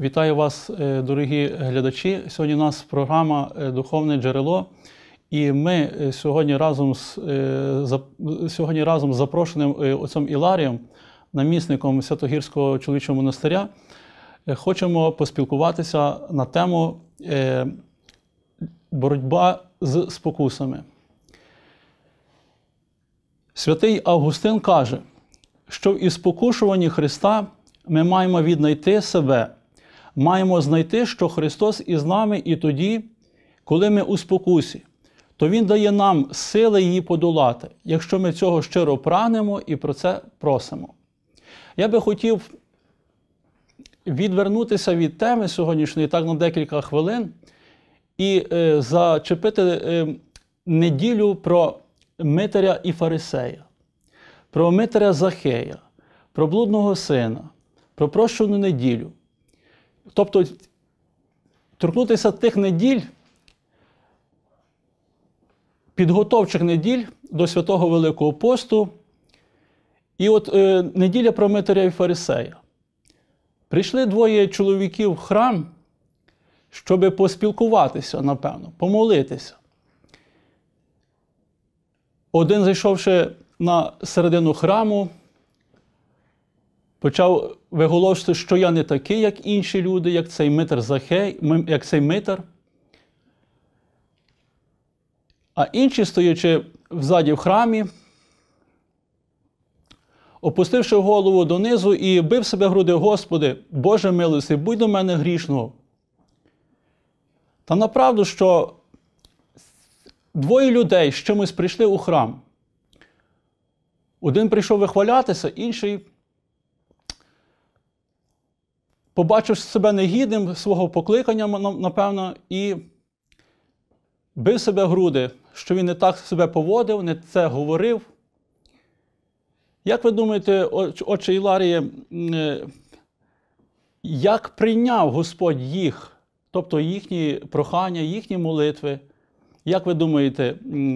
Вітаю вас, дорогі глядачі. Сьогодні у нас програма «Духовне джерело». І ми сьогодні разом з запрошеним отцем Іларієм, намісником Святогірського чоловічого монастиря, хочемо поспілкуватися на тему боротьба з спокусами. Святий Августин каже, що в іспокушуванні Христа ми маємо віднайти себе, маємо знайти, що Христос із нами і тоді, коли ми у спокусі, то Він дає нам сили її подолати, якщо ми цього щиро прагнемо і про це просимо. Я би хотів відвернутися від теми сьогоднішньої так на декілька хвилин і зачепити неділю про митаря і фарисея, про митаря Захея, про блудного сина, про прощену неділю. Тобто торкнутися тих неділь, підготовчих неділь до Святого Великого посту. І от неділя про митаря і фарисея. Прийшли двоє чоловіків в храм, щоб поспілкуватися, напевно, помолитися. Один, зайшовши на середину храму, почав виголошувати, що я не такий, як інші люди, як цей митар Захей, як цей митар. А інші, стоячи взаді в храмі, опустивши голову донизу і бив себе в груди: Господи, Боже милостивий, будь до мене грішного. Та направду, що двоє людей з чимось прийшли у храм. Один прийшов вихвалятися, інший, побачив себе негідним свого покликання, напевно, і бив себе в груди, що він не так себе поводив, не це говорив. Як ви думаєте, отче Іларіє, як прийняв Господь їх, тобто їхні прохання, їхні молитви? Як ви думаєте?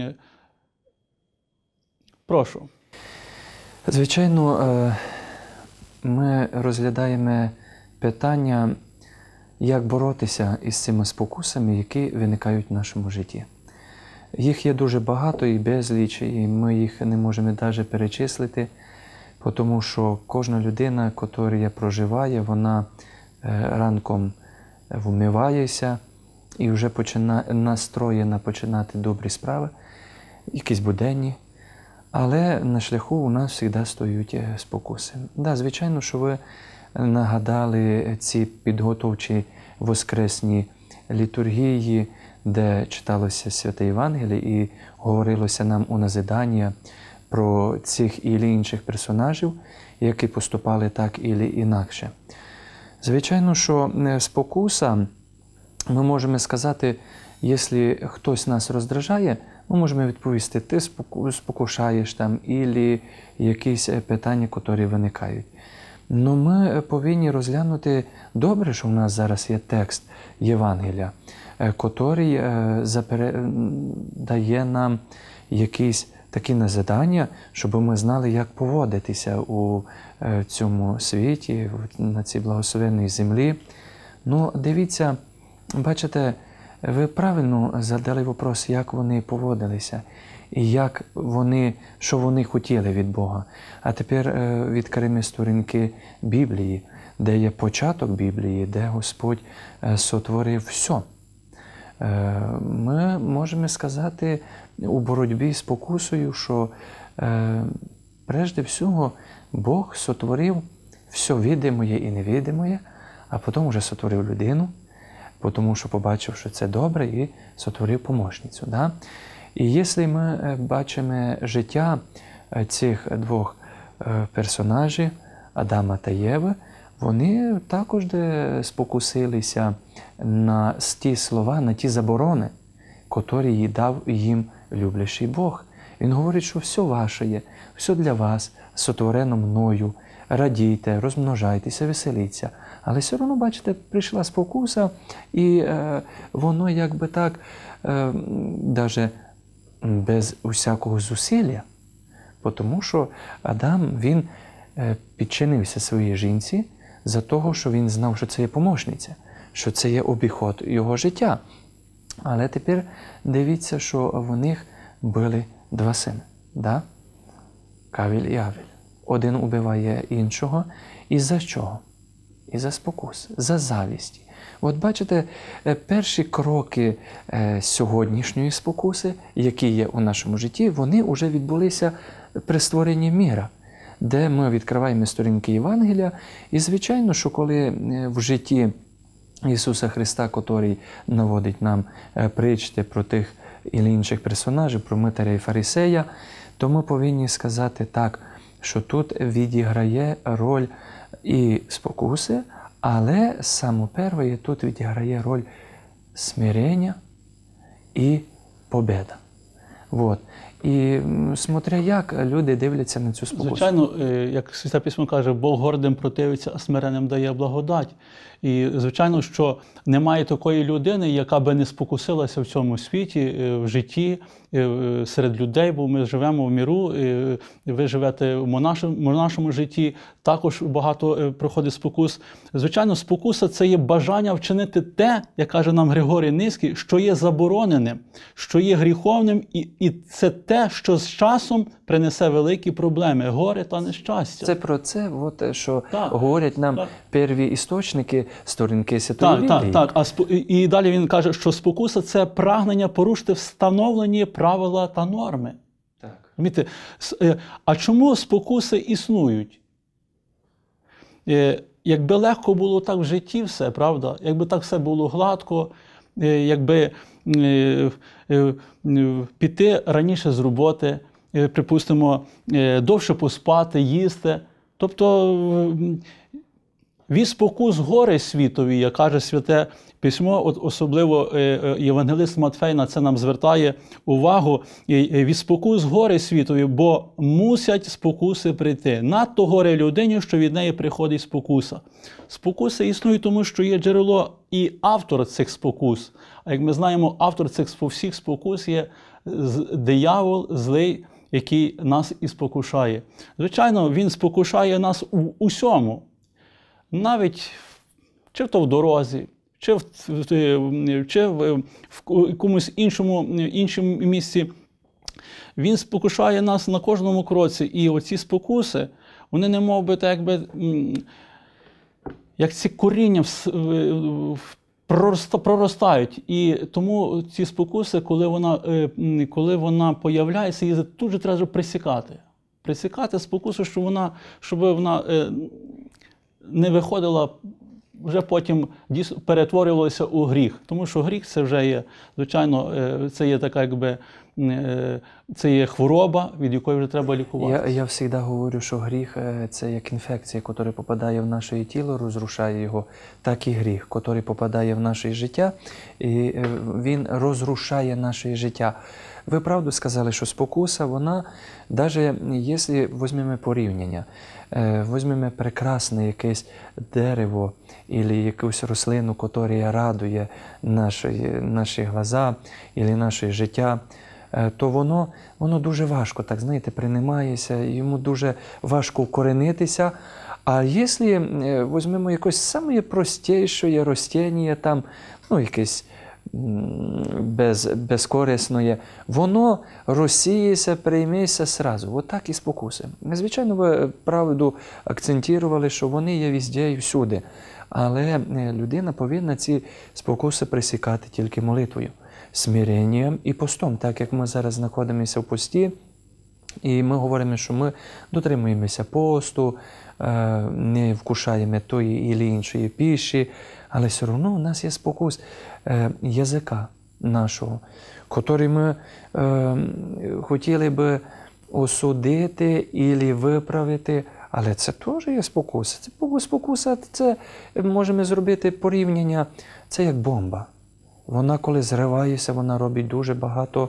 Прошу. Звичайно, ми розглядаємо питання, як боротися із цими спокусами, які виникають в нашому житті. Їх є дуже багато і безліч, і ми їх не можемо навіть перечислити, тому що кожна людина, яка проживає, вона ранком вмивається і вже настроєна починати добрі справи, якісь буденні. Але на шляху у нас завжди стоять спокуси. Да, звичайно, що ви нагадали ці підготовчі воскресні літургії, де читалося Святе Євангеліє і говорилося нам у назидання про цих і інших персонажів, які поступали так і інакше. Звичайно, що спокуса, ми можемо сказати, якщо хтось нас роздражає, ми можемо відповісти: ти спокушаєш там, або якісь питання, які виникають. Но ми повинні розглянути, добре, що в нас зараз є текст Євангелія, який дає нам якісь такі назидання, щоб ми знали, як поводитися у цьому світі, на цій благословенній землі. Ну, дивіться, бачите, ви правильно задали вопрос, як вони поводилися, і що вони хотіли від Бога. А тепер відкриємо сторінки Біблії, де є початок Біблії, де Господь сотворив все. Ми можемо сказати у боротьбі з спокусою, що прежде всього Бог сотворив все видимоє і невидимоє, а потім вже сотворив людину, тому що побачив, що це добре, і сотворив помощницю. Да? І якщо ми бачимо життя цих двох персонажів, Адама та Єви, вони також спокусилися на ті слова, на ті заборони, які дав їм люблячий Бог. Він говорить, що все ваше є, все для вас, сотворено мною, радійте, розмножайтеся, веселіться. Але все одно, бачите, прийшла спокуса, і воно якби так, навіть без усякого зусилля, тому що Адам, він підчинився своїй жінці, за того, що він знав, що це є помощниця, що це є обіход його життя. Але тепер дивіться, що в них були два сини. Да? Кавіль і Авель. Один убиває іншого. І за чого? І за спокус, за завісті. От бачите, перші кроки сьогоднішньої спокуси, які є у нашому житті, вони вже відбулися при створенні міра, де ми відкриваємо сторінки Євангелія. І, звичайно, що коли в житті Ісуса Христа, який наводить нам притчі про тих і інших персонажів, про митаря і фарисея, то ми повинні сказати так, що тут відіграє роль і спокуси, але саме перше тут відіграє роль смирення і победа. Вот. І смотря як люди дивляться на цю спокусу. Звичайно, як Святе Письмо каже, Бог гордим противиться, а смиренним дає благодать. І, звичайно, що немає такої людини, яка би не спокусилася в цьому світі, в житті, серед людей, бо ми живемо в міру, ви живете в нашому житті, також багато проходить спокус. Звичайно, спокуса – це є бажання вчинити те, як каже нам Григорій Низький, що є забороненим, що є гріховним, і це те, що з часом принесе великі проблеми, горе та нещастя. Це про це, от, що так, говорять нам так. перві істочники, сторінки Святої Біблії. Так. І далі він каже, що спокуса – це прагнення порушити встановлені правила та норми. Так. А чому спокуси існують? Якби легко було так в житті все, правда? Якби так все було гладко, якби піти раніше з роботи, припустимо, довше поспати, їсти. Тобто від спокус гори світові, як каже Святе Письмо, особливо євангелист Матфей на це нам звертає увагу, від спокус гори світові, бо мусять спокуси прийти. Надто горе людині, що від неї приходить спокуса. Спокуси існують тому, що є джерело і автор цих спокус. А як ми знаємо, автор цих всіх спокус є диявол, злий, який нас і спокушає. Звичайно, він спокушає нас у усьому. Навіть чи то в дорозі, чи в якомусь іншому місці. Він спокушає нас на кожному кроці. І оці спокуси, вони не мов би, так, як ці коріння проростають. І тому ці спокуси, коли вона появляється, її тут же треба присікати. Присікати спокусу, щоб вона не виходила, вже потім перетворювалося у гріх. Тому що гріх це вже є, звичайно, це є така, це є хвороба, від якої вже треба лікуватися. Я завжди говорю, що гріх – це як інфекція, яка попадає в наше тіло, розрушає його, так і гріх, який попадає в наше життя, і він розрушає наше життя. Ви правду сказали, що спокуса, вона, навіть якщо візьмемо порівняння, візьмемо прекрасне якесь дерево або якусь рослину, яка радує наші глаза або наше життя, то воно дуже важко, так знаєте, приймається, йому дуже важко укоренитися. А якщо візьмемо якесь саме простіше рослиння, там, якесь безкорисне, воно розсіється, прийметься одразу. От так і спокуси. Звичайно, ви правду акцентували, що вони є везде і всюди. Але людина повинна ці спокуси пресікати тільки молитвою, смиренням і постом. Так як ми зараз знаходимося в пості, і ми говоримо, що ми дотримуємося посту, не вкушаємо тої чи іншої піші, але все одно у нас є спокус язика нашого, який ми хотіли би осудити або виправити, але це теж є спокуса. Спокуса, це можемо зробити порівняння, це як бомба. Вона, коли зривається, вона робить дуже багато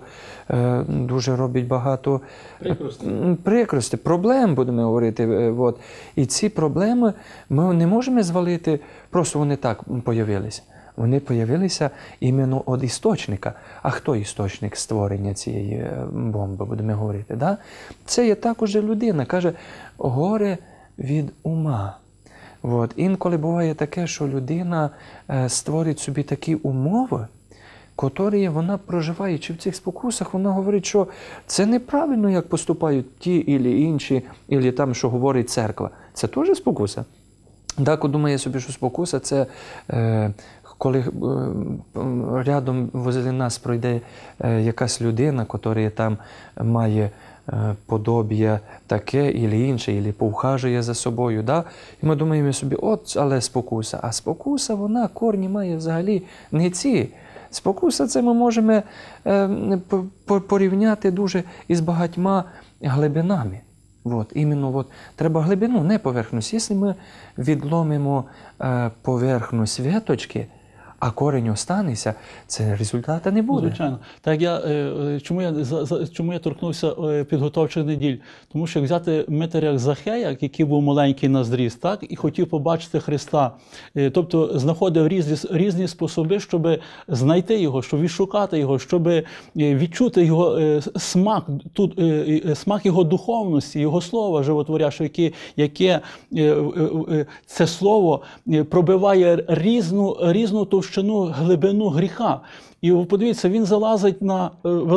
прикростей, проблем, будемо говорити. От. І ці проблеми ми не можемо звалити, просто вони так появилися. Вони появилися іменно від істочника. А хто істочник створення цієї бомби, будемо говорити? Да? Це є також людина, каже, горе від ума. От. Інколи буває таке, що людина створить собі такі умови, котрі вона, проживаючи в цих спокусах, вона говорить, що це неправильно, як поступають ті і інші, або там, що говорить церква. Це теж спокуса. Так, думає собі, що спокуса – це коли рядом возле нас пройде якась людина, яка там має подобія таке або інше, або повхажує за собою. Да? І ми думаємо собі, от, але спокуса. А спокуса, вона корні має взагалі не ці. Спокуса – це ми можемо порівняти дуже із багатьма глибинами. От, іменно, от, треба глибину, не поверхність. Якщо ми відломимо поверхність веточки, а корінь останеться, це результату не буде. Звичайно. Так чому я торкнувся підготовчих неділь? Тому що як взяти митаря Захея, який був маленький на зріст, так, і хотів побачити Христа, тобто знаходив різні способи, щоб знайти його, щоб відшукати його, щоб відчути його смак, смак його духовності, його слова животворящого, яке це слово пробиває різну товщину, глибину гріха. І подивіться, він залазить на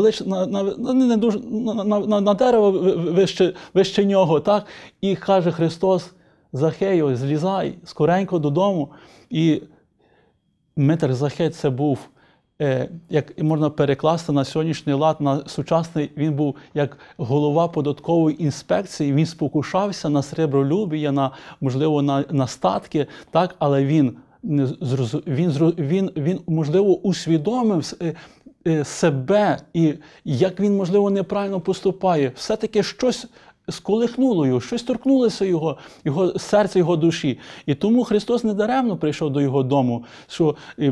дерево вище нього, так? І каже Христос: Захею, злізай скоренько додому. І митар Захей це був, як можна перекласти на сьогоднішній лад, на сучасний, він був як голова податкової інспекції, він спокушався на сребролюбія, можливо, на статки, так? Але він можливо, усвідомив себе і як він, можливо, неправильно поступає. Все-таки щось сколихнуло його, щось торкнулося його серця, його душі. І тому Христос недаремно прийшов до його дому, що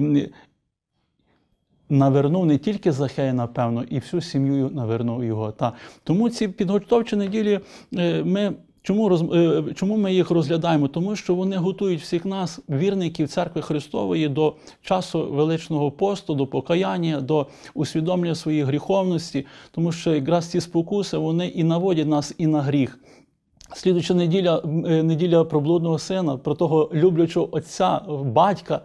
навернув не тільки Захея, напевно, і всю сім'ю навернув його. Тому ці підготовчі неділі Чому ми їх розглядаємо? Тому що вони готують всіх нас, вірників Церкви Христової, до часу величного посту, до покаяння, до усвідомлення своєї гріховності, тому що якраз ці спокуси, вони і наводять нас і на гріх. Слідуюча неділя про блудного сина, про того люблячого отця, батька,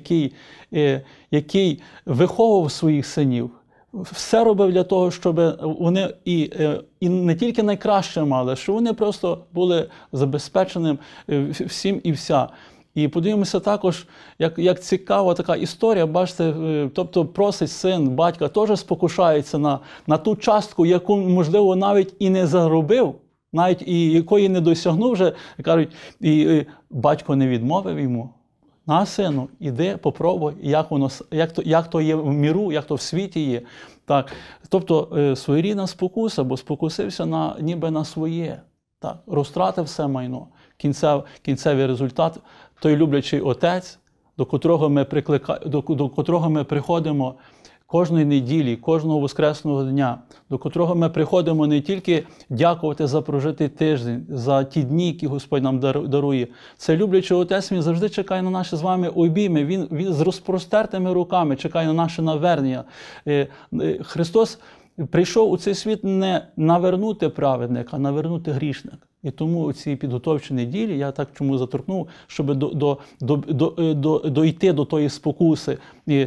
який виховував своїх синів. Все робив для того, щоб вони і не тільки найкраще мали, що вони просто були забезпеченим всім і вся. І подивимося також, як цікава така історія, бачите, тобто просить син, батька, теж спокушається на ту частку, яку, можливо, навіть і не заробив, навіть і якої не досягнув вже, кажуть, і батько не відмовив йому. На, сину, іди, попробуй, як то є в міру, як то в світі є. Так. Тобто своєрідна спокуса, бо спокусився ніби на своє. Так. Розтратив все майно. Кінцевий результат – той люблячий отець, до котрого ми приходимо кожної неділі, кожного воскресного дня, до котрого ми приходимо не тільки дякувати за прожитий тиждень, за ті дні, які Господь нам дарує. Це люблячий Отець, Він завжди чекає на наші з вами обійми, Він з розпростертими руками чекає на наше навернення. Христос прийшов у цей світ не навернути праведника, а навернути грішника. І тому ці підготовчі неділі, я так чому заторкнув, щоб дойти до тої спокуси.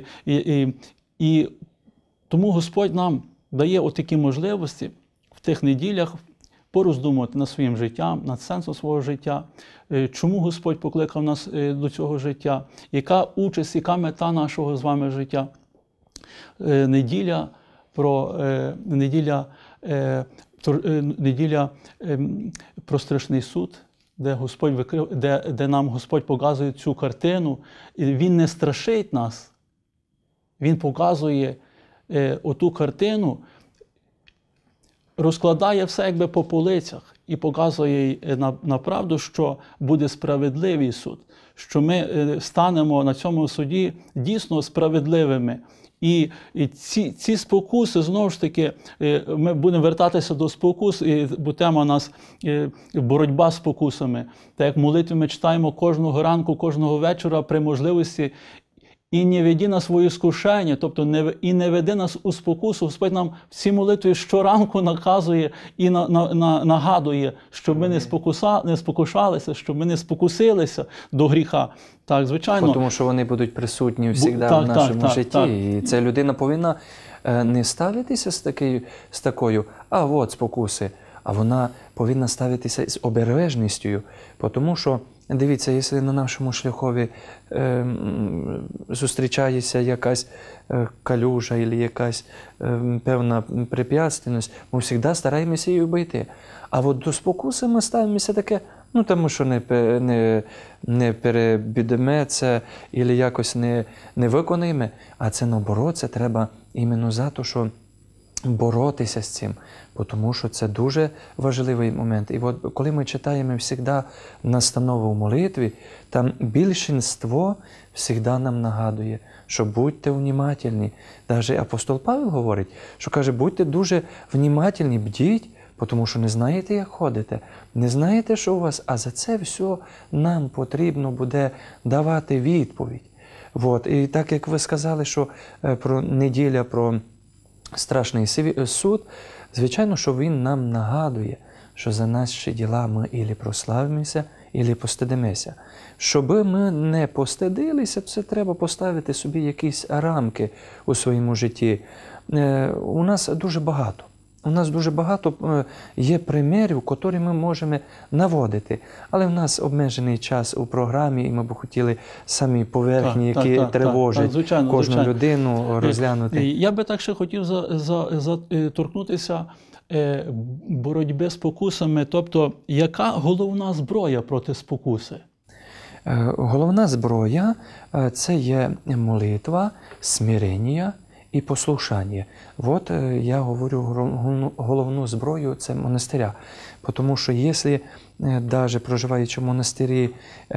І тому Господь нам дає отакі можливості в тих неділях пороздумувати над своїм життям, над сенсом свого життя, чому Господь покликав нас до цього життя, яка участь, яка мета нашого з вами життя. Неділя про страшний суд, де нам Господь показує цю картину. Він не страшить нас. Він показує оту картину, розкладає все якби по полицях і показує на правду, що буде справедливий суд, що ми станемо на цьому суді дійсно справедливими. І ці спокуси, знову ж таки, ми будемо вертатися до спокус, бо тема у нас боротьба з спокусами. Так як молитви ми читаємо кожного ранку, кожного вечора при можливості. і не веди нас в іскушення, тобто і не веди нас у спокусу. Господь нам в цій молитві щоранку наказує і нагадує, щоб ми не спокушалися, щоб ми не спокусилися до гріха. Так, звичайно. Тому що вони будуть присутні завжди в нашому житті. І ця людина повинна не ставитися з такою, от спокуси, а вона повинна ставитися з обережністю. Тому що, дивіться, якщо на нашому шляхові зустрічається якась калюжа або якась певна препятственність, ми завжди стараємося її обійти. А от до спокуси ми ставимося таке, тому що не перебідемо це, або якось не виконаємо, а це наоборот, це треба іменно за те, що боротися з цим, тому що це дуже важливий момент. І от коли ми читаємо завжди настанову в молитві, там більшинство завжди нам нагадує, що будьте внимательні. Навіть апостол Павел говорить, що каже, будьте дуже внимательні, бдіть, тому що не знаєте, як ходите, не знаєте, що у вас, а за це все нам потрібно буде давати відповідь. І так, як ви сказали, що про неділя, про страшний суд, звичайно, що він нам нагадує, що за наші діла ми ілі прославимося, ілі постидимося. Щоби ми не постидилися, це треба поставити собі якісь рамки у своєму житті. У нас дуже багато. У нас дуже багато є примірів, які ми можемо наводити. Але в нас обмежений час у програмі, і ми б хотіли самі поверхні, які тривожать кожну людину, розглянути. Я би так ще хотів торкнутися боротьби з спокусами. Тобто, яка головна зброя проти спокуси? Головна зброя – це є молитва, смирення і послушання. Я говорю, головну зброю – це монастиря. Тому що якщо, навіть проживаючи в монастирі,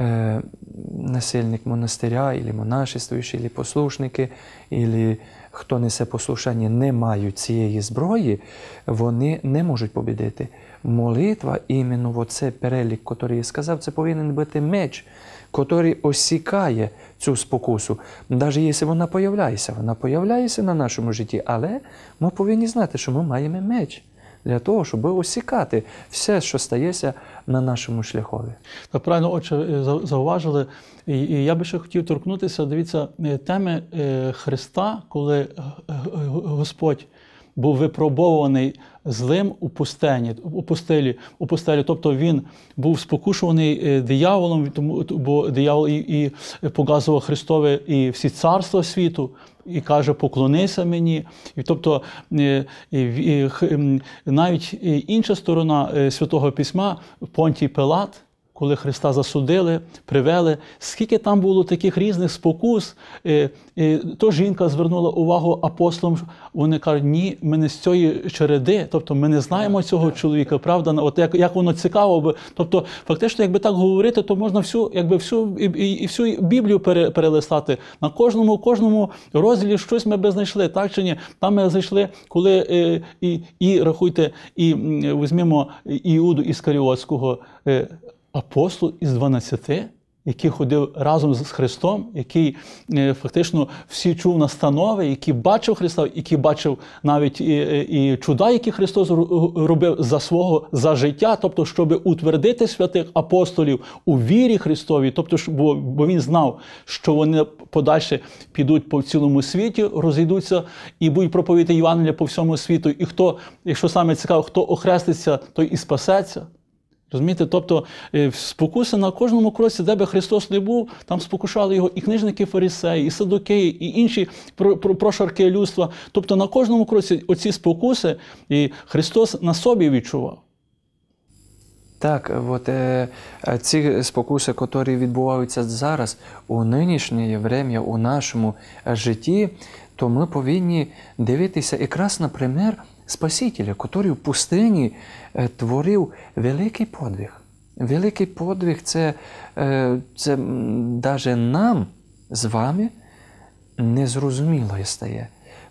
насильник монастиря, або монашествуючий, або послушники, або хто несе послушання, не мають цієї зброї, вони не можуть побідити. Молитва, іменно цей перелік, який я сказав, це повинен бути меч, який осікає цю спокусу. Навіть якщо вона появляється на нашому житті, але ми повинні знати, що ми маємо меч для того, щоб осікати все, що стається на нашому шляхові. Так, правильно, отче, зауважили. І я би ще хотів торкнутися, дивіться, теми Христа, коли Господь був випробований злим у пустелі. Тобто він був спокушуваний дияволом, бо диявол і показував Христове і всі царства світу, і каже, поклонися мені. І тобто навіть інша сторона Святого Письма, Понтій Пилат, коли Христа засудили, привели, скільки там було таких різних спокус, то жінка звернула увагу апостолам, вони кажуть, ні, ми не з цієї череди, тобто ми не знаємо цього чоловіка, правда, от як воно цікаво, тобто фактично, якби так говорити, то можна всю Біблію перелистати, на кожному розділі щось ми би знайшли, так чи ні? Там ми знайшли, коли рахуйте, візьмемо Іуду Іскаріотського, апостол із 12, який ходив разом з Христом, який фактично всі чув настанови, який бачив Христа, який бачив навіть і чуда, які Христос робив за життя, тобто, щоб утвердити святих апостолів у вірі Христовій, тобто, бо він знав, що вони подальше підуть по цілому світі, розійдуться і будуть проповідати Євангелія по всьому світу. І хто, якщо саме цікаво, хто охреститься, той і спасеться. Розумієте? Тобто спокуси на кожному кроці, де би Христос не був, там спокушали його і книжники фарисеї, і садукеї, і інші прошарки людства. Тобто на кожному кроці оці спокуси і Христос на собі відчував. Так, ці спокуси, які відбуваються зараз у нинішнє время, у нашому житті, то ми повинні дивитися якраз на примір Спасителя, який в пустині творив великий подвиг. Великий подвиг – це навіть нам з вами незрозуміло стає.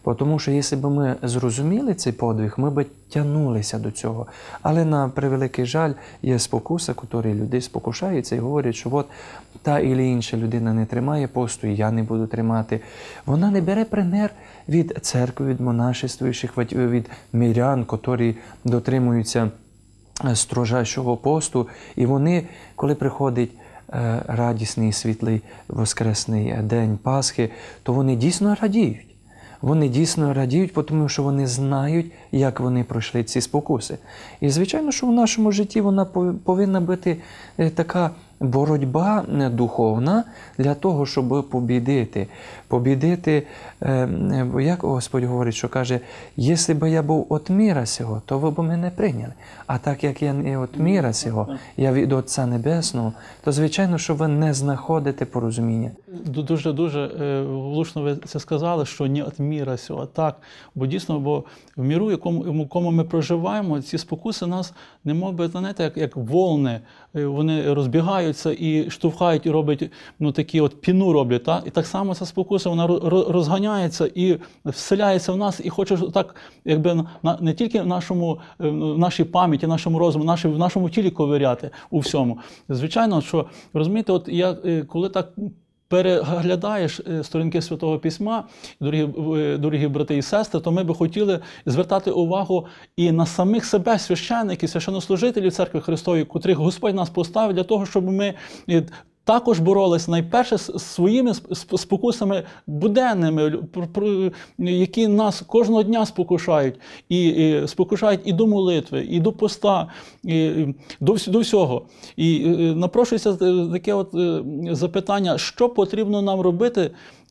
Тому що якщо б ми зрозуміли цей подвиг, ми б тягнулися до цього. Але на превеликий жаль є спокуса, котрі люди спокушаються і говорять, що от та або інша людина не тримає посту, і я не буду тримати. Вона не бере пример від церкви, від монашествуючих, від мирян, котрі дотримуються строжайшого посту. І вони, коли приходить радісний, світлий воскресний день Пасхи, то вони дійсно радіють. Вони дійсно радіють, тому що вони знають, як вони пройшли ці спокуси. І, звичайно, що в нашому житті вона повинна бути така боротьба духовна для того, щоб побідити. Побідити, як Господь говорить, що каже, якщо б я був від міра сього, то ви б мене прийняли. А так як я не від міра сього, я від Отця Небесного, то, звичайно, що ви не знаходите порозуміння. Дуже влучно ви це сказали, що не від міра сього. Так, бо дійсно, бо в міру, в якому ми проживаємо, ці спокуси нас, немов би, знаєте, як волни, вони розбігаються і штовхають, і роблять, такі от піну роблять. Так? І так само ця спокуса, вона розганяється і вселяється в нас, і хоче так, якби не тільки в нашій пам'яті, в нашому розумі, в нашому тілі ковиряти у всьому. Звичайно, що, розумієте, от я коли так переглядаєш сторінки Святого Письма, дорогі брати і сестри, то ми би хотіли звертати увагу і на самих себе, священників, священнослужителів Церкви Христової, котрих Господь нас поставив для того, щоб ми також боролися найперше з своїми спокусами буденними, які нас кожного дня спокушають. І спокушають і до молитви, і до поста, і до всього. І напрошується таке от запитання, що потрібно нам робити,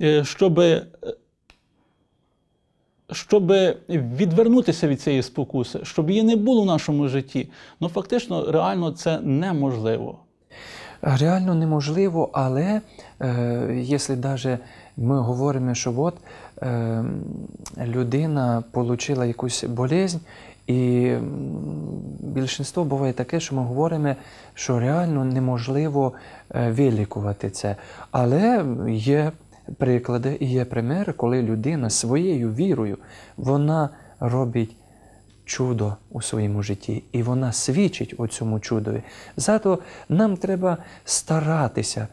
щоб відвернутися від цієї спокуси, щоб її не було в нашому житті. Фактично, реально це неможливо. Реально неможливо, але якщо навіть ми говоримо, що от людина отримала якусь болезнь, і більшість буває таке, що ми говоримо, що реально неможливо вилікувати це. Але є приклади і є примери, коли людина своєю вірою, вона робить чудо у своєму житті, і вона свідчить у цьому чудові. Зато нам треба старатися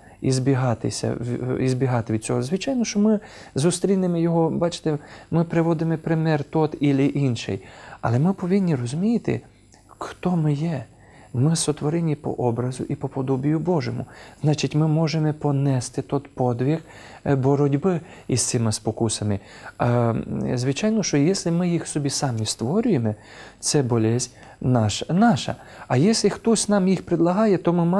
ізбігати від цього. Звичайно, що ми зустрінемо його, бачите, ми приводимо пример тот або інший. Але ми повинні розуміти, хто ми є. Ми сотворені по образу і по подобію Божому. Значить, ми можемо понести той подвиг боротьби із цими спокусами. Звичайно, що якщо ми їх собі самі створюємо, це болезнь наша. А якщо хтось нам їх предлагає, то ми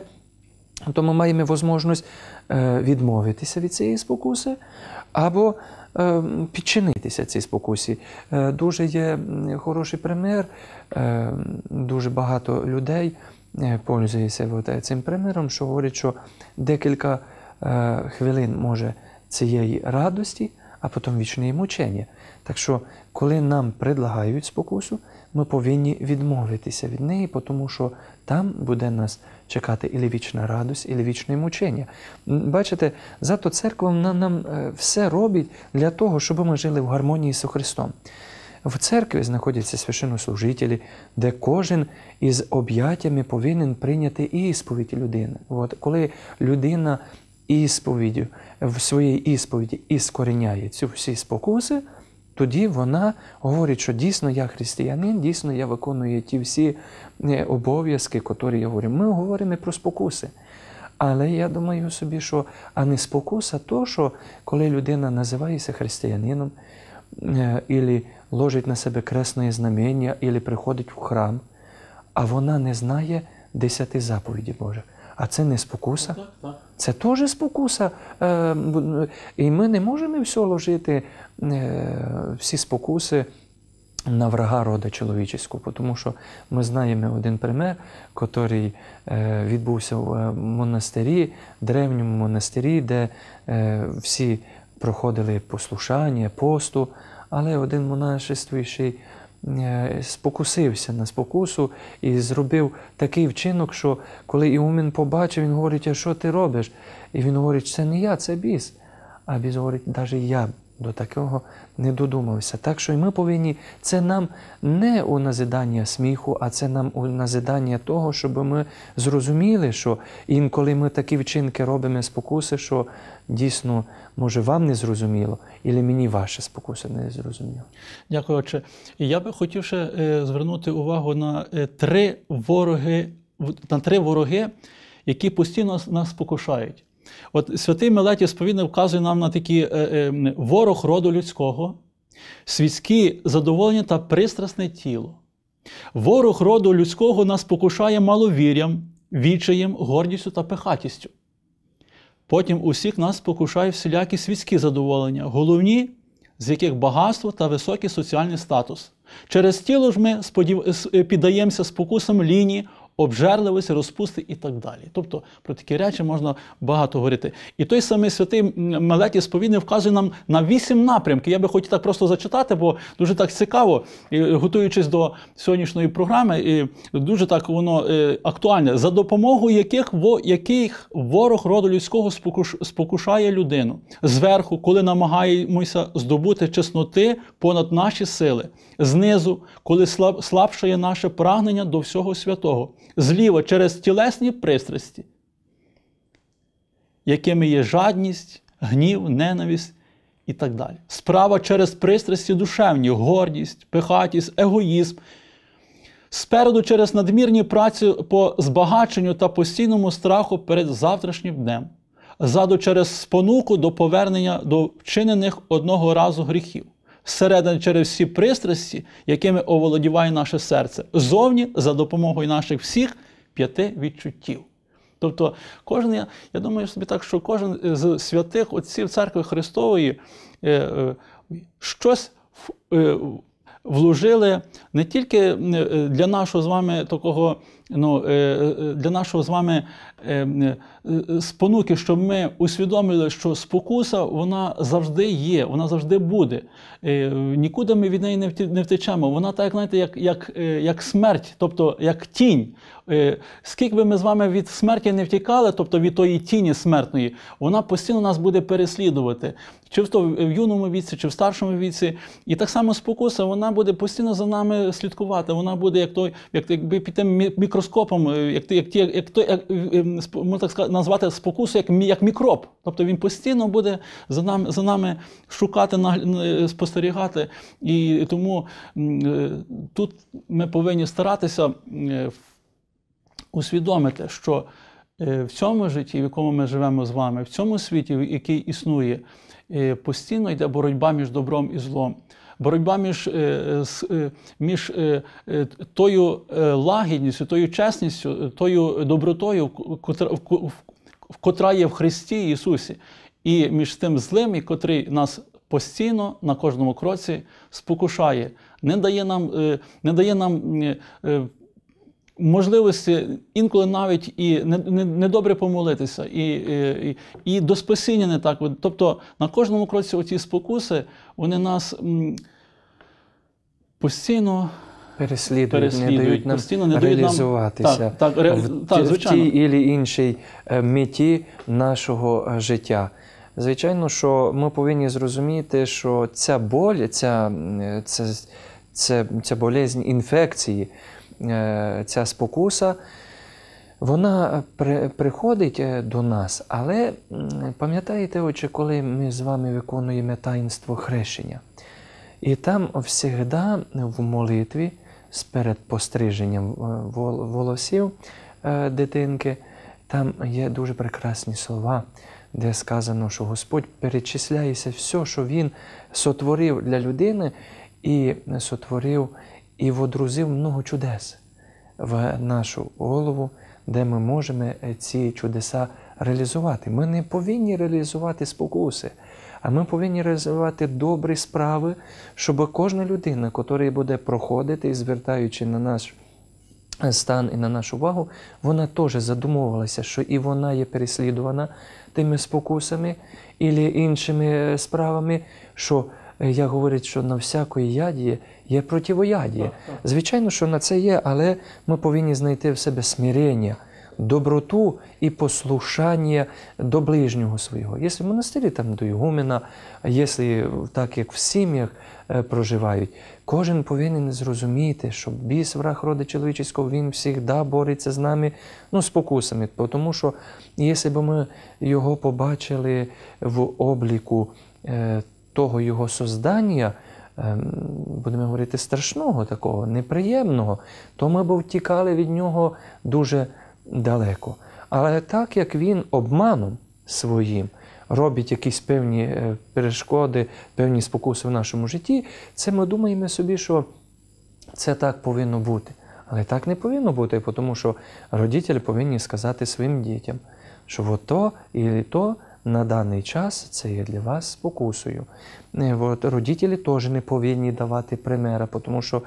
маємо можливість відмовитися від цієї спокуси або підчинитися цій спокусі. Дуже є хороший пример, дуже багато людей пользуються цим примером, що говорять, що декілька хвилин може цієї радості, а потім вічне мучення. Так що, коли нам предлагають спокусу, ми повинні відмовитися від неї, тому що там буде нас чекати і вічна радость, і вічне мучення. Бачите, зато церква нам все робить для того, щоб ми жили в гармонії з Христом. В церкві знаходяться священнослужителі, де кожен із об'яттями повинен прийняти ісповідь людини. Коли людина ісповіддю, в своїй ісповіді іскоріняє ці всі спокуси, тоді вона говорить, що дійсно я християнин, дійсно я виконую ті всі обов'язки, які я говорю. Ми говоримо про спокуси. Але я думаю собі, що не спокуса то, що коли людина називається християнином, або ложить на себе кресне знамення, або приходить в храм, а вона не знає 10 заповідей Божих. А це не спокуса. Це теж спокуса. І ми не можемо все ложити, всі спокуси на врага рода чоловічого. Тому що ми знаємо один пример, який відбувся в монастирі, древньому монастирі, де всі проходили послушання, посту, але один монашествуючий спокусився на спокусу і зробив такий вчинок, що коли Ігумен побачив, він говорить, а що ти робиш? І він говорить, це не я, це біс. А біс говорить, навіть я до такого не додумався. Так що і ми повинні, це нам не у назидання сміху, а це нам у назидання того, щоб ми зрозуміли, що інколи ми такі вчинки робимо спокуси, що дійсно, може, вам не зрозуміло, або мені ваші спокуси не зрозуміло. Дякую, отче. І я би хотів ще звернути увагу на три вороги, які постійно нас спокушають. От святий Милетій Сповідник вказує нам на такі ворог роду людського, світські задоволення та пристрасне тіло. Ворог роду людського нас спокушає маловір'ям, відчаєм, гордістю та пихатістю. Потім усіх нас спокушає всілякі світські задоволення, головні з яких багатство та високий соціальний статус. Через тіло ж ми піддаємося спокусам лінії, обжерливості, розпусти і так далі. Тобто про такі речі можна багато говорити. І той самий святий Милетій Сповідник вказує нам на 8 напрямків. Я би хотів так просто зачитати, бо дуже так цікаво, готуючись до сьогоднішньої програми, і дуже так воно актуальне. За допомогою яких ворог роду людського спокушає людину. Зверху, коли намагаємося здобути чесноти понад наші сили. Знизу, коли слабшає наше прагнення до всього святого. Зліва через тілесні пристрасті, якими є жадність, гнів, ненависть і так далі. Справа через пристрасті душевні, гордість, пихатість, егоїзм. Спереду через надмірні праці по збагаченню та постійному страху перед завтрашнім днем. Ззаду через спонуку до повернення до вчинених одного разу гріхів. Зсередини через всі пристрасті, якими оволодіває наше серце. Ззовні за допомогою наших всіх 5 відчуттів. Тобто, я думаю собі так, що кожен з святих отців Церкви Христової щось вложили не тільки для нашого з вами такого, для нашого з вами спонуки, щоб ми усвідомили, що спокуса, вона завжди є, вона завжди буде. Нікуди ми від неї не втечемо. Вона так, знаєте, як смерть, тобто як тінь. Скільки би ми з вами від смерті не втікали, тобто від тої тіні смертної, вона постійно нас буде переслідувати. Чи в юному віці, чи в старшому віці. І так само спокуса, вона буде постійно за нами слідкувати. Вона буде якби під тим мікроскопом, можна так сказати, назвати спокусу як мікроб. Тобто він постійно буде за нами шукати, спостерігати. І тому тут ми повинні старатися усвідомити, що в цьому житті, в якому ми живемо з вами, в цьому світі, який існує, постійно йде боротьба між добром і злом. Боротьба між тою лагідністю, тою чесністю, тою добротою, котра є в Христі Ісусі, і між тим злим, котрий нас постійно на кожному кроці спокушає, не дає нам можливості інколи навіть і недобре помолитися, і до спасіння не так. Тобто на кожному кроці оці спокуси, вони нас постійно переслідують, не дають нам реалізуватися в тій або іншій меті нашого життя. Звичайно, що ми повинні зрозуміти, що ця боль, ця болезнь інфекції, ця спокуса, вона приходить до нас. Але пам'ятаєте, отче, коли ми з вами виконуємо таїнство хрещення, і там завжди в молитві, перед постриженням волосів дитинки, там є дуже прекрасні слова, де сказано, що Господь перечисляється все, що Він сотворив для людини, і сотворив і водрузив много чудес в нашу голову, де ми можемо ці чудеса реалізувати. Ми не повинні реалізувати спокуси, а ми повинні реалізувати добрі справи, щоб кожна людина, яка буде проходити, звертаючи на наш стан і на нашу увагу, вона теж задумувалася, що і вона є переслідувана тими спокусами або іншими справами, що як говорять, що на всякої яді є противоядіє. Звичайно, що на це є, але ми повинні знайти в себе смирення доброту і послушання до ближнього свого. Якщо в монастирі там до ігумена, а якщо так, як в сім'ях проживають, кожен повинен зрозуміти, що біс, враг рода чоловічого, він завжди бореться з нами, з спокусами. Тому що, якщо б ми його побачили в обліку того його создання, будемо говорити, страшного такого, неприємного, то ми б втікали від нього дуже далеко. Але так, як він обманом своїм робить якісь певні перешкоди, певні спокуси в нашому житті, це ми думаємо собі, що це так повинно бути. Але так не повинно бути, тому що родителі повинні сказати своїм дітям, що от то і то на даний час це є для вас спокусою. Родителі теж не повинні давати примера, тому що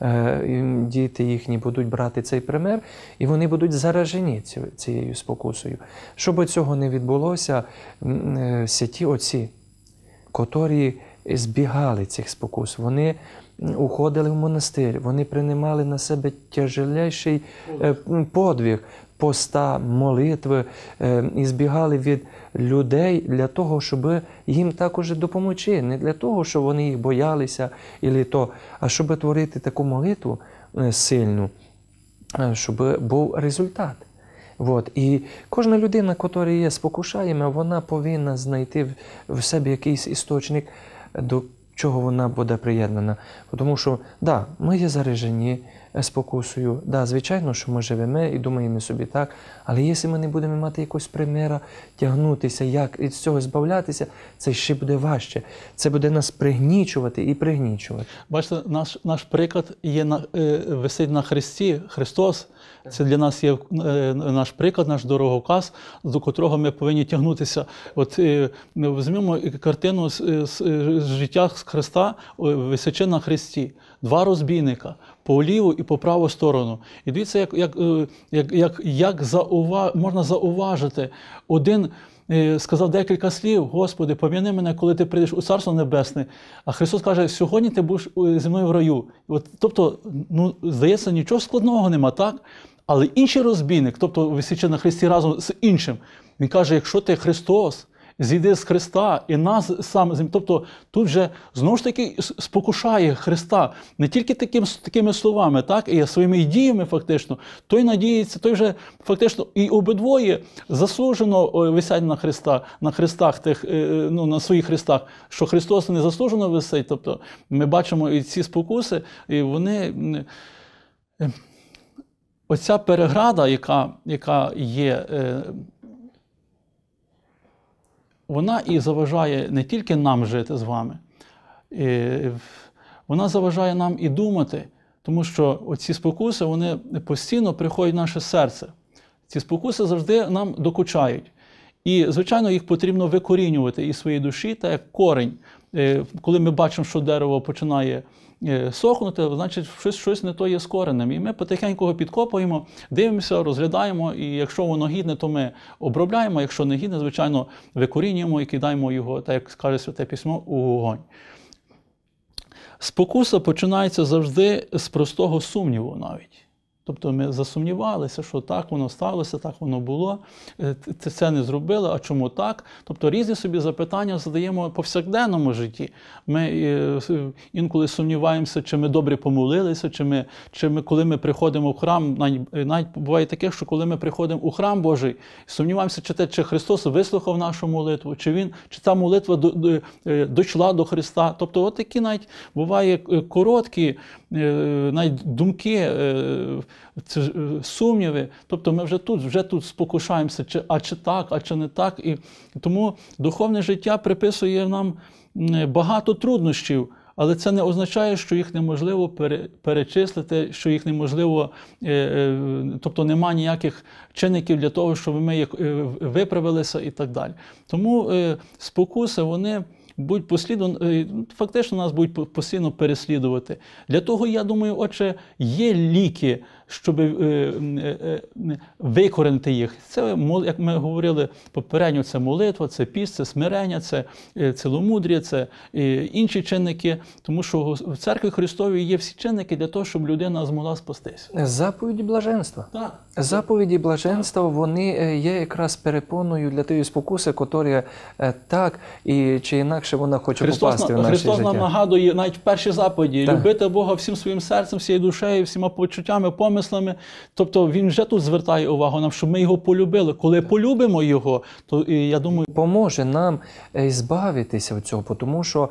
діти їхні будуть брати цей пример, і вони будуть заражені цією спокусою. Щоб цього не відбулося, святі отці, котрі збігали цих спокус, вони уходили в монастир, вони приймали на себе тяжелейший подвиг, поста, молитви, і збігали від людей для того, щоб їм також допомогти. Не для того, щоб вони їх боялися, а щоб творити таку молитву сильну, щоб був результат. І кожна людина, яка є спокушаєма, вона повинна знайти в себе якийсь істочник, до чого вона буде приєднана. Тому що, ми є заражені спокусою, звичайно, що ми живемо і думаємо собі так, але якщо ми не будемо мати якогось примера, тягнутися, як від цього збавлятися, це ще буде важче. Це буде нас пригнічувати і пригнічувати. Бачите, наш приклад висить на Христі, Христос. Це для нас є наш приклад, наш дороговказ, до котрого ми повинні тягнутися. Візьмемо картину з життя Христа, висячи на Христі. Два розбійника по ліву і по праву сторону. І дивіться, як можна зауважити. Один сказав декілька слів: Господи, пом'яни мене, коли ти прийдеш у Царство Небесне. А Христос каже: сьогодні ти будеш зі мною в раю. Тобто, здається, нічого складного нема, так? Але інший розбійник, тобто висячи на Христі разом з іншим, він каже: якщо ти Христос, зійди з Христа і нас сам. Тобто тут вже знову ж таки спокушає Христа не тільки такими словами, так, і своїми діями фактично. Той надіється, той вже фактично і обидвоє заслужено висять на хрестах тих, на своїх хрестах, що Христос не заслужено висить. Тобто ми бачимо і ці спокуси, і вони. Оця переграда, яка є, вона і заважає не тільки нам жити з вами, вона заважає нам і думати, тому що оці спокуси, вони постійно приходять в наше серце. Ці спокуси завжди нам докучають. І, звичайно, їх потрібно викорінювати із своєї душі, так як корінь. Коли ми бачимо, що дерево починає сохнути, значить щось не то є з коренем. І ми потихеньку його підкопуємо, дивимося, розглядаємо, і якщо воно гідне, то ми обробляємо, якщо не гідне, звичайно, викорінюємо і кидаємо його, так як каже Святе Письмо, у вогонь. Спокуса починається завжди з простого сумніву навіть. Тобто ми засумнівалися, що так воно сталося, так воно було, це не зробили, а чому так? Тобто різні собі запитання задаємо в повсякденному житті. Ми інколи сумніваємося, чи ми добре помолилися, чи ми, коли ми приходимо в храм, навіть буває таке, що коли ми приходимо у храм Божий, сумніваємося, чи Христос вислухав нашу молитву, чи ця молитва дійшла до Христа. Тобто от такі навіть буває короткі навіть думки, сумніви, тобто ми вже тут спокушаємося, чи так, а чи не так. І тому духовне життя приписує нам багато труднощів, але це не означає, що їх неможливо перечислити, що їх неможливо, тобто нема ніяких чинників для того, щоб ми їх виправилися і так далі. Тому спокуси, вони фактично нас будуть постійно переслідувати. Для того, я думаю, отже, є ліки щоб викоренити їх. Це, як ми говорили попередньо, це молитва, це піст, це смирення, це ціломудрія, це інші чинники, тому що в Церкві Христовій є всі чинники для того, щоб людина змогла спастися. Заповіді блаженства. Так. Заповіді блаженства, вони є якраз перепоною для тієї спокуси, яка так і чи інакше вона хоче попасти в наше Христос життя. нам нагадує навіть в першій заповіді Так. любити Бога всім своїм серцем, всією душею, всіма почуттями, помислами. Тобто Він вже тут звертає увагу нам, щоб ми його полюбили. Коли полюбимо його, то я думаю, Поможе нам збавитися від цього, тому що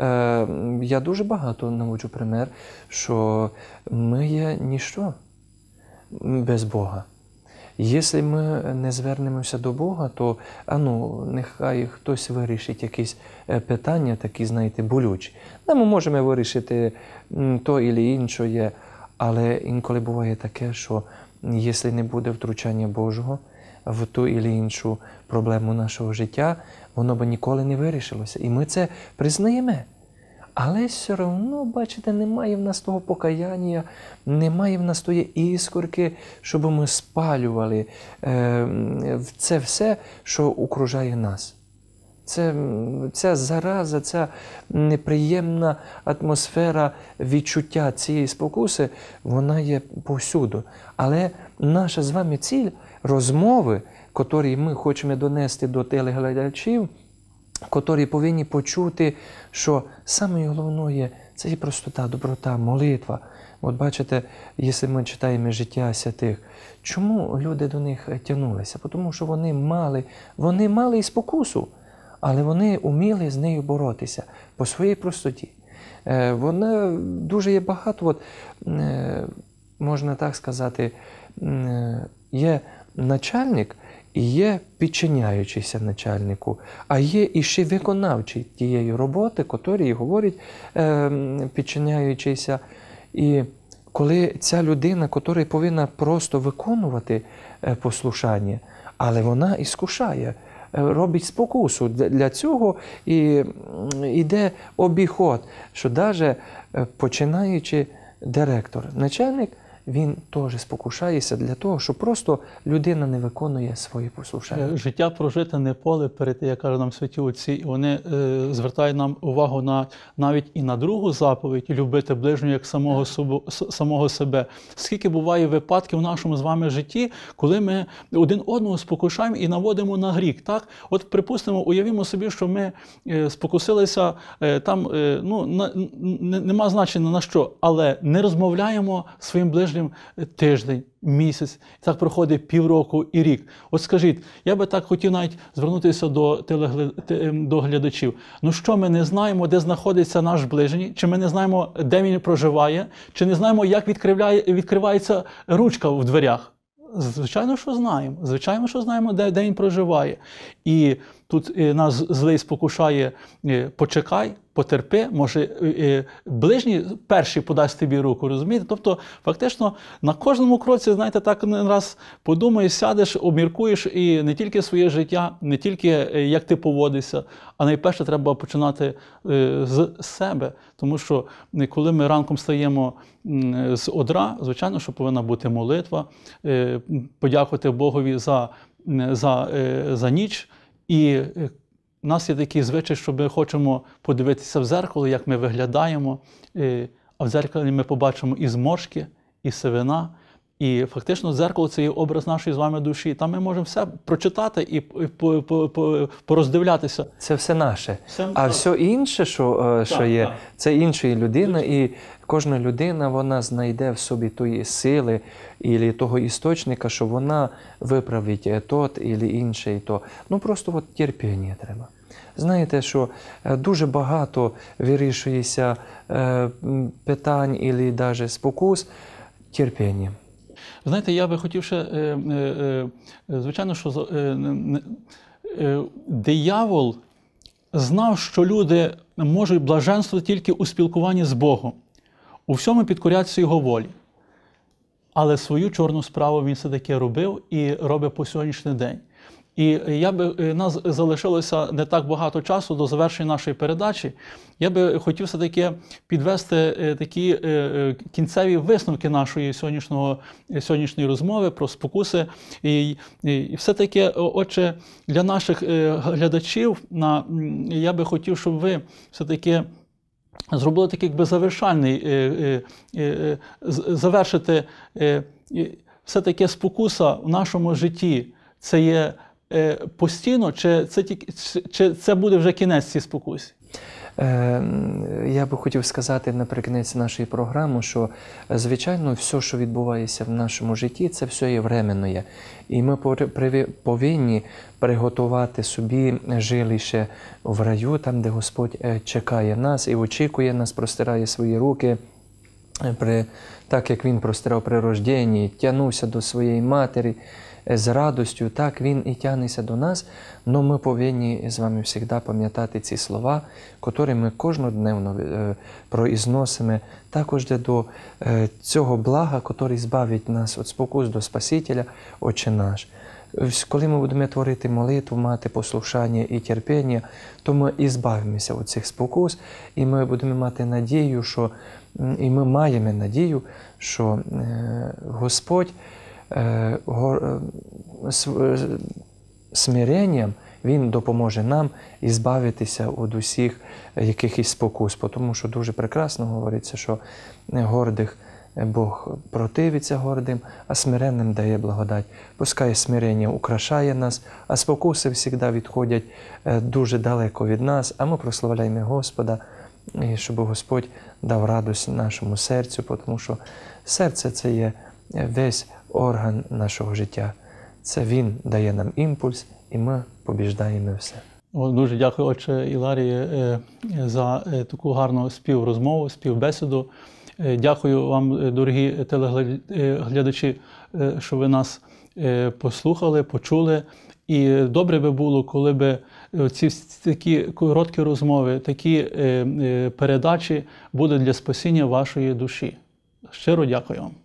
я дуже багато наводжу пример, що ми є ніщо без Бога. Якщо ми не звернемося до Бога, то нехай хтось вирішить якісь питання, такі, знаєте, болючі. Ми можемо вирішити то або інше, але інколи буває таке, що якщо не буде втручання Божого в ту або іншу проблему нашого життя, воно б ніколи не вирішилося. І ми це признаємо. Але все одно, бачите, немає в нас того покаяння, немає в нас тої іскорки, щоб ми спалювали це все, що окружає нас. Ця зараза, ця неприємна атмосфера відчуття цієї спокуси, вона є повсюду. Але наша з вами ціль розмови, які ми хочемо донести до телеглядачів, котрі повинні почути, що саме головне – це і простота, доброта, молитва. От бачите, якщо ми читаємо життя святих, чому люди до них тягнулися? Тому що вони мали і спокусу, але вони вміли з нею боротися по своїй простоті. Вона дуже є багато, можна так сказати, є начальник, і є підчиняючийся начальнику, а є і ще виконавчий тієї роботи, котрі говорять підчиняючийся. І коли ця людина, котра повинна просто виконувати послушання, але вона іскушає, робить спокусу. Для цього і йде обіход, що навіть починаючи директор, начальник, він теж спокушається для того, щоб просто людина не виконує свої послушання. Життя прожите не поле перед тим, як кажуть нам святі отці, і вони звертають нам увагу навіть і на другу заповідь – любити ближнього як самого себе. Скільки буває випадків в нашому з вами житті, коли ми один одного спокушаємо і наводимо на гріх. Так? От, припустимо, уявімо собі, що ми спокусилися, там, нема значення на що, але не розмовляємо своїм ближнім тиждень, місяць, так проходить півроку і рік. От скажіть, я би так хотів навіть звернутися до глядачів. Ну що, ми не знаємо, де знаходиться наш ближній? Чи ми не знаємо, де він проживає? Чи не знаємо, як відкривається ручка в дверях? Звичайно, що знаємо. Звичайно, що знаємо, де він проживає. І тут нас злий спокушає: почекай, потерпи, може ближній перший подасть тобі руку, розумієте? Тобто, фактично, на кожному кроці, знаєте, так один раз подумаєш, сядеш, обміркуєш і не тільки своє життя, не тільки як ти поводишся, а найперше треба починати з себе. Тому що коли ми ранком стаємо з одра, звичайно, що повинна бути молитва, подякувати Богові за ніч. І у нас є такий звичай, що ми хочемо подивитися в дзеркало, як ми виглядаємо, а в дзеркалі ми побачимо і зморшки, і сивина. І фактично дзеркало – це є образ нашої з вами душі. Там ми можемо все прочитати і пороздивлятися. Це все наше. А все інше, що є, це іншої людини. І кожна людина, вона знайде в собі тої сили і того істочника, що вона виправить тот і інший. Просто терпіння треба. Знаєте, що дуже багато вирішується питань і навіть спокус терпінням. Знаєте, я би хотів ще, звичайно, що диявол знав, що люди можуть блаженствувати тільки у спілкуванні з Богом, у всьому підкорятися Його волі. Але свою чорну справу він все-таки робив і робить по сьогоднішній день. І нас залишилося не так багато часу до завершення нашої передачі. Я би хотів все-таки підвести такі кінцеві висновки нашої сьогоднішньої розмови про спокуси. І все-таки, отже, для наших глядачів, я би хотів, щоб ви все-таки зробили такий якби завершальний, завершити все-таки спокуса в нашому житті. Це є постійно, чи це буде вже кінець цій спокусі? Я би хотів сказати наприкінці нашої програми, що, звичайно, все, що відбувається в нашому житті, це все є временне. І ми повинні приготувати собі жилище в раю, там, де Господь чекає нас і очікує нас, простирає свої руки, так як Він простирав при рожденні, тягнувся до своєї матері з радістю, так Він і тягнеться до нас, але ми повинні з вами завжди пам'ятати ці слова, які ми кожнодневно произносимо, також до цього блага, який збавить нас від спокус до Спасителя, Отче наш. Коли ми будемо творити молитву, мати послушання і терпіння, то ми і збавимося від цих спокус, і ми будемо мати надію, і ми маємо надію, що Господь смиренням Він допоможе нам ізбавитися від усіх якихось спокус. Тому що дуже прекрасно говориться, що гордих Бог противиться гордим, а смиренним дає благодать. Пускай смирення украшає нас, а спокуси завжди відходять дуже далеко від нас, а ми прославляємо Господа, і щоб Господь дав радість нашому серцю, тому що серце – це є весь орган нашого життя. Це Він дає нам імпульс, і ми побіждаємо все. Дуже дякую, отче Іларіє, за таку гарну співрозмову, співбесіду. Дякую вам, дорогі телеглядачі, що ви нас послухали, почули. І добре би було, коли б ці такі короткі розмови, такі передачі були для спасіння вашої душі. Щиро дякую вам.